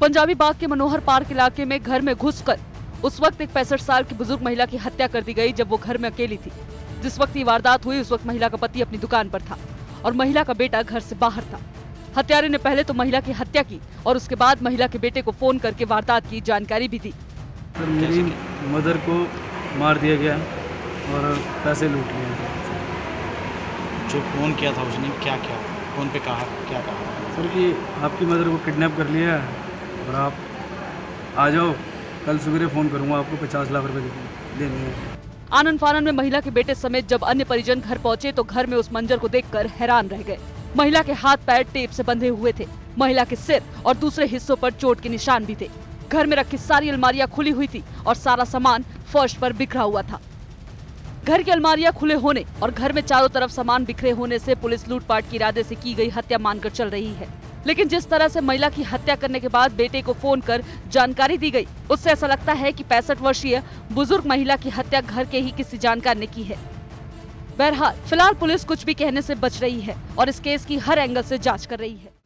पंजाबी बाग के मनोहर पार्क इलाके में घर में घुसकर उस वक्त एक 65 साल की बुजुर्ग महिला की हत्या कर दी गई जब वो घर में अकेली थी। जिस वक्त ये वारदात हुई उस वक्त महिला का पति अपनी दुकान पर था और महिला का बेटा घर से बाहर था। हत्यारे ने पहले तो महिला की हत्या की और उसके बाद महिला के बेटे को फोन करके वारदात की जानकारी भी दी। सर मेरी मदर को मार दिया गया और पैसे लूट लिए। जो फोन किया था उसने क्या क्या फोन पे कहा, क्या कहा? सर कि आपकी मदर को किडनैप कर लिया और आप आ जाओ, कल सवेरे फ़ोन करूंगा, आपको 50 लाख रुपए देने हैं। आनन फानन में महिला के बेटे समेत जब अन्य परिजन घर पहुंचे तो घर में उस मंजर को देखकर हैरान रह गए। महिला के हाथ पैर टेप से बंधे हुए थे। महिला के सिर और दूसरे हिस्सों पर चोट के निशान भी थे। घर में रखी सारी अलमारियां खुली हुई थी और सारा सामान फर्श पर बिखरा हुआ था। घर की अलमारियां खुले होने और घर में चारों तरफ सामान बिखरे होने से पुलिस लूटपाट के इरादे से की गई हत्या मानकर चल रही है। लेकिन जिस तरह से महिला की हत्या करने के बाद बेटे को फोन कर जानकारी दी गई, उससे ऐसा लगता है कि 65 वर्षीय बुजुर्ग महिला की हत्या घर के ही किसी जानकार ने की है। बहरहाल फिलहाल पुलिस कुछ भी कहने से बच रही है और इस केस की हर एंगल से जांच कर रही है।